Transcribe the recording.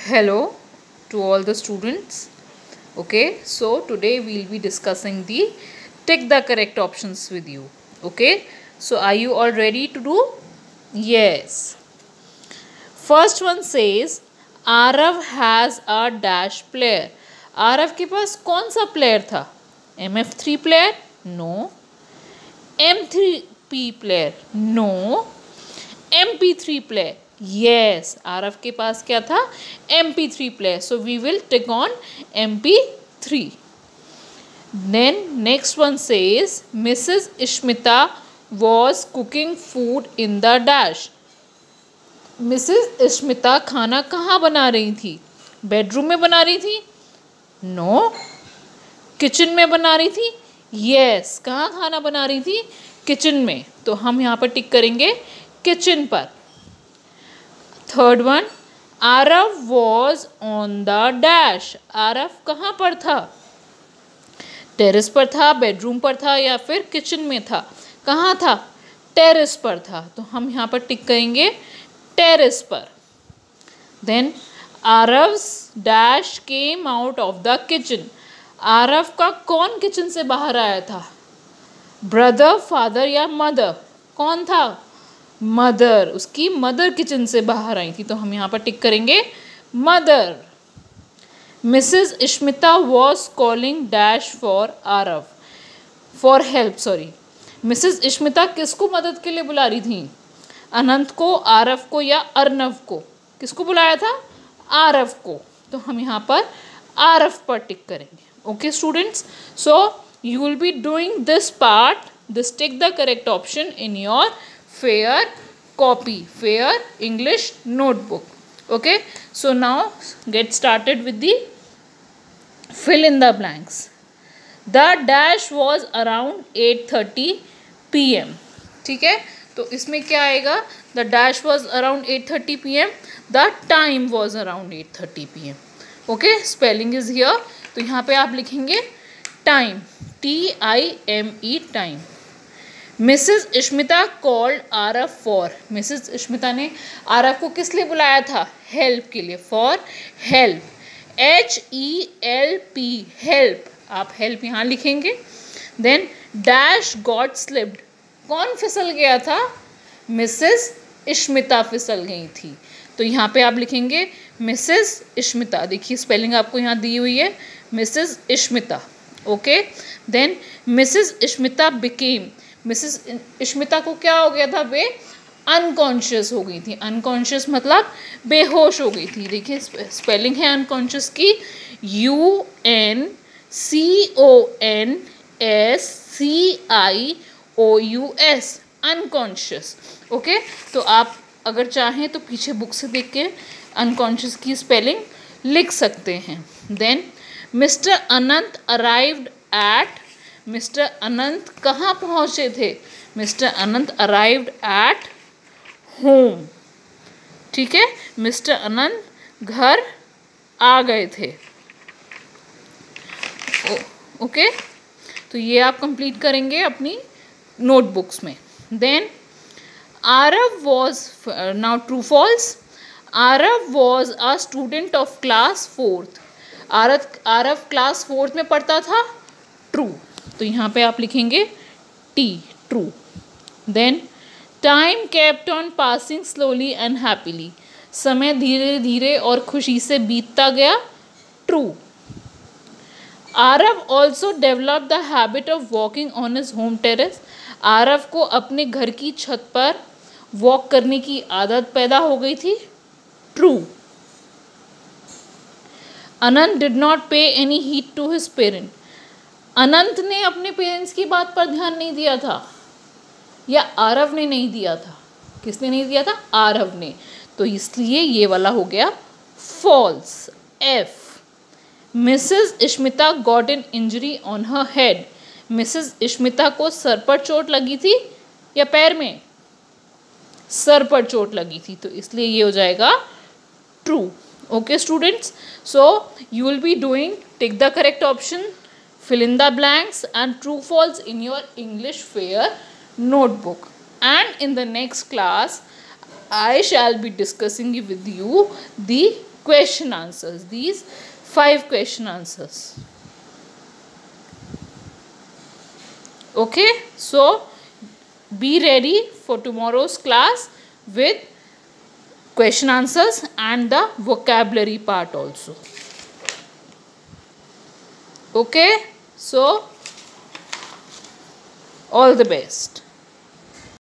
Hello to all the students. Okay, so today we'll be discussing the tick the correct options with you. Okay, so are you all ready to do? Yes. First one says Arav has a dash player. Aarav के पास कौन सा player था? MF3 player? No. M3P player? No. MP3 player? Yes, Aarav के पास क्या था? MP3 player. So we will tick on MP3. Then next one says Mrs. Ishmita was cooking food in the dash. Mrs. Ishmita खाना कहाँ बना रही थी? Bedroom में बना रही थी? नो. किचन में बना रही थी? यस. कहाँ खाना बना रही थी? किचन में. तो हम यहाँ पर टिक करेंगे किचन पर. Third one, Aarav was on the dash. Aarav कहाँ पर था? टेरेस पर था, बेडरूम पर था या फिर किचन में था? कहाँ था? टेरेस पर था. तो हम यहाँ पर टिक करेंगे टेरेस पर. Then Aarav's dash came out of the kitchen. Aarav का कौन किचन से बाहर आया था? ब्रदर, फादर या मदर? कौन था? मदर. उसकी मदर किचन से बाहर आई थी. तो हम यहाँ पर टिक करेंगे mother. Mrs Ishmita was calling dash for Aarav for help. Sorry, Mrs Ishmita किसको मदद के लिए बुला रही थी? अनंत को, आरव को या अर्नव को? किसको बुलाया था? आरव को. तो हम यहाँ पर आरव पर टिक करेंगे. Okay students, so you will be doing this part, this tick the correct option in your fair copy, fair English notebook. Okay, so now get started with the fill in the blanks. The dash was around 8:30 PM. ठीक है, तो इसमें क्या आएगा? The dash was around 8:30 PM. The time was around 8:30 PM. Okay, spelling is here. तो यहाँ पे आप लिखेंगे time, TIME, time. Mrs Ishmita called Aarav for. Mrs Ishmita ने आरव को किस लिए बुलाया था? हेल्प के लिए. For help, HELP, help. आप हेल्प यहाँ लिखेंगे. Then dash got slipped. कौन फिसल गया था? मिसेस इश्मिता फिसल गई थी. तो यहाँ पे आप लिखेंगे मिसेस इश्मिता. देखिए स्पेलिंग आपको यहाँ दी हुई है, Mrs Ishmita. Okay, then Mrs Ishmita became. Mrs Ishmita को क्या हो गया था? वे अनकॉन्शियस हो गई थी. अनकॉन्शियस मतलब बेहोश हो गई थी. देखिए स्पेलिंग है अनकॉन्शियस की, UNCONSCIOUS, अनकॉन्शियस. ओके, तो आप अगर चाहें तो पीछे बुक से देख के अनकॉन्शियस की स्पेलिंग लिख सकते हैं. Then Mr Anant arrived at. Mr Anant कहाँ पहुँचे थे? Mr Anant arrived at home. ठीक है, मिस्टर अनंत घर आ गए थे. ओके, तो ये आप कंप्लीट करेंगे अपनी नोटबुक्स में. Then Aarav was, now true false. Aarav was a student of class 4th. Aarav class 4th में पढ़ता था. ट्रू. तो यहाँ पे आप लिखेंगे T, true. Then time kept on passing slowly and happily. समय धीरे धीरे और खुशी से बीतता गया. True. Aarav also develop the habit of walking on his home terrace. Aarav को अपने घर की छत पर वॉक करने की आदत पैदा हो गई थी. True. Anant did not pay any heed to his parent. Anant ने अपने पेरेंट्स की बात पर ध्यान नहीं दिया था या आरव ने नहीं दिया था? किसने नहीं दिया था? आरव ने. तो इसलिए ये वाला हो गया false, F. Mrs Ishmita got an injury on her head. Mrs Ishmita को सर पर चोट लगी थी या पैर में? सर पर चोट लगी थी. तो इसलिए ये हो जाएगा true. Okay students, so you will be doing tick the correct option, fill in the blanks and true false in your English fair notebook. And in the next class I shall be discussing with you the question answers, these 5 question answers. Okay, so be ready for tomorrow's class with question answers and the vocabulary part also. Okay, so all the best.